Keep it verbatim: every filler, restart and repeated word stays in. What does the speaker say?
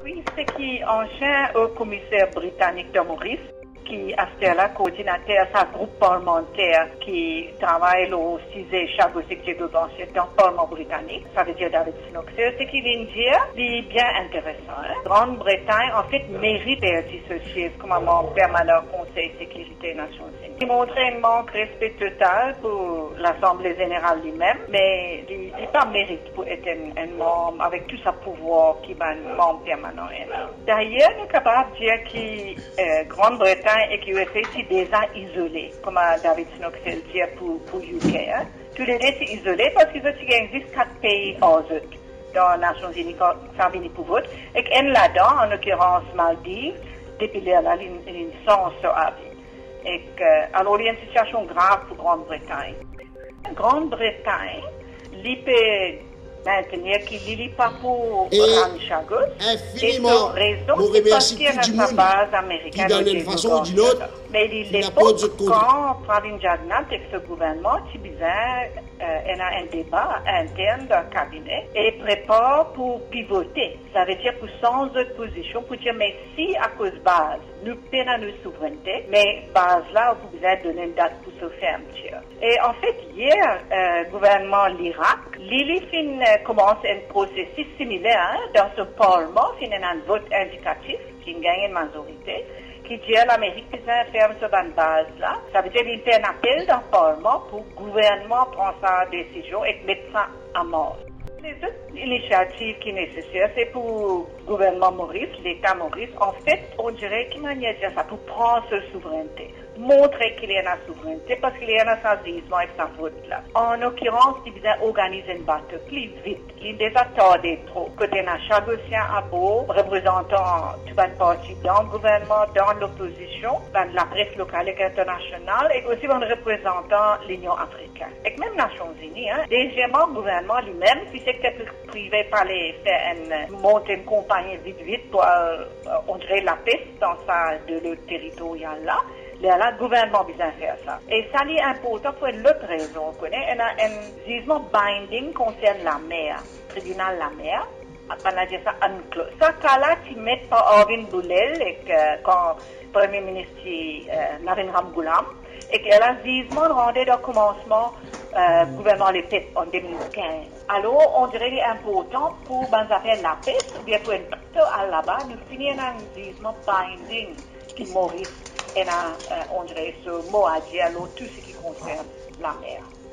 Oui, c'est qui ancien haut commissaire britannique de Maurice, qui a là coordinateur sa groupe parlementaire qui travaille au sixième Chagos-Sectier dans le Parlement britannique, ça veut dire David Snoxer, c'est qu'il vient dire, c'est bien intéressant. Hein? Grande-Bretagne, en fait, mérite d'être associée comme un membre permanent au Conseil de sécurité des Nations Unies. Il montre un manque de respect total pour l'Assemblée générale lui-même, mais il n'a pas mérite pour être un, un membre avec tout sa pouvoir qui va un membre permanent. D'ailleurs, nous sommes capables de dire que euh, Grande-Bretagne et que l'U S A c'est déjà isolé, comme David Snoxel dit pour, pour U K. Hein. Tous les deux c'est isolé parce qu'il existe quatre pays en eux dans les Nations Unies qui sont venus pour vote, et qu'un là-dedans, en l'occurrence Maldives, depuis là, il y a une sens sur avis. Et que, alors, il y a une situation grave pour Grande-Bretagne. Grande-Bretagne, l'I P maintenir qu'il n'y a pas pour Ran Chagos. Infiniment, nous remercions tout le monde qui, dans une façon ou d'une autre, mais il est pas quand Pravin Jagannath avec ce gouvernement, qui bizarre, il y a un débat interne dans le cabinet et prépare pour pivoter. Ça veut dire pour changer de position, pour dire, mais si à cause base, nous perdons notre souveraineté, mais base là, vous avez donné une date pour se faire. Et en fait, hier, le gouvernement de l'Irak, Lili fin commence un processus similaire hein, dans ce Parlement, fin un vote indicatif qui gagne une majorité, qui dit à l'Amérique qu'ils ferment sur une base là. Ça veut dire qu'il fait un appel dans le Parlement pour que le gouvernement prenne sa décision et mettre ça à mort. Les autres initiatives qui sont nécessaires, c'est pour le gouvernement Maurice, l'État Maurice. En fait, on dirait qu'il manière de dire ça pour prendre sa souveraineté, montrer qu'il y a une souveraineté parce qu'il y a un saisissement avec sa faute là. En l'occurrence, il vient organiser une bataille plus vite. Il est déjà tardé trop. Côté d'un Chagosien à beau, représentant tout un parti dans le gouvernement, dans l'opposition, dans la presse locale et internationale, et aussi en représentant l'Union africaine. Et même les Nations Unies, hein. Deuxièmement, le gouvernement lui-même, si c'est que le privé fallait faire une, monter une compagnie vite vite pour euh, on dirait la paix dans sa de le territorial là. Là, le gouvernement a besoin de faire ça. Et ça est important pour une autre raison. On connaît un, un jugement binding concerne la mer, tribunal la mer. On a dit ça en clause. Ça, cas-là, tu mets pas Arvind Boulel et que, quand le Premier ministre euh, Narendra Goulam, et que là, le jugement rendait au commencement euh, gouvernement les paix en deux mille quinze. Alors, on dirait qu'il est important pour ben, faire la paix, ou bien pour un pacte à là-bas, nous finir un jugement binding qui Maurice et là, on dirait ce mot à dire, alors tout ce qui concerne la mer.